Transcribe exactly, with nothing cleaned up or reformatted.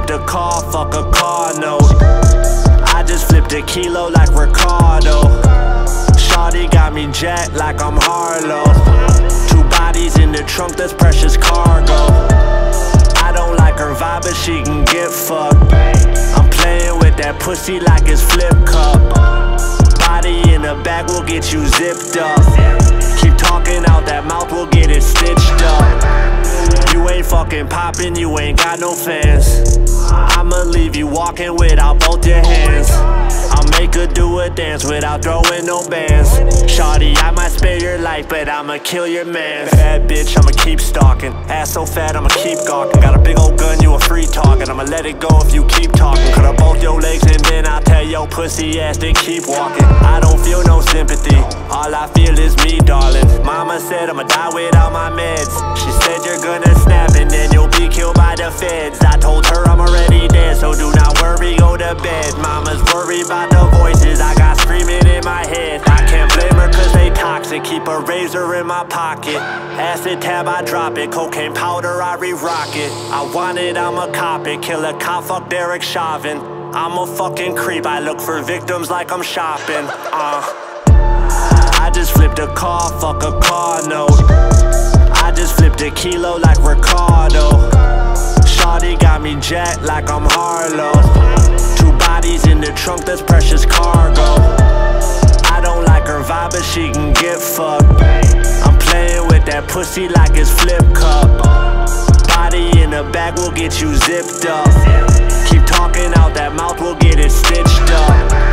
flipped a car, fuck a car note. I just flipped a kilo like Ricardo. Shawty got me jacked like I'm Harlow. Two bodies in the trunk, that's precious cargo. I don't like her vibe, but she can get fucked. I'm playing with that pussy like it's flip cup. Body in the bag will get you zipped up. Keep talking out that mouth, we'll get it stitched up. You ain't fucking poppin', you ain't got no fans. I'ma leave you walking without both your hands. I'll make her do a dance without throwing no bands. Shawty, I might spare your life, but I'ma kill your man. Bad bitch, I'ma keep stalking. Ass so fat, I'ma keep gawking. Got a big old gun, you a free target. I'ma let it go if you keep talking. Cut up both your legs and then I'll tell your pussy ass to keep walking. I don't feel no sympathy, all I feel is me, darling. Mama said I'ma die without my meds. She said you're gonna snap and then you'll be killed by the feds. I told her I'm already dead, so do not worry, go to bed. Mama's worried about the voices I got screaming in my head. I can't blame her cause they toxic, keep a razor in my pocket. Acid tab, I drop it, cocaine powder, I re-rock it. I want it, I'ma cop it, kill a cop, fuck Derek Chauvin. I'm a fucking creep, I look for victims like I'm shopping. Uh I just flipped a car, fuck a car note. I just flipped a kilo like Ricardo. Shawty got me jacked like I'm Harlow. Two bodies in the trunk, that's precious cargo. I don't like her vibe, but she can get fucked. I'm playing with that pussy like it's flip cup. Body in the bag will get you zipped up. Keep talking out that mouth, we'll get it stitched up.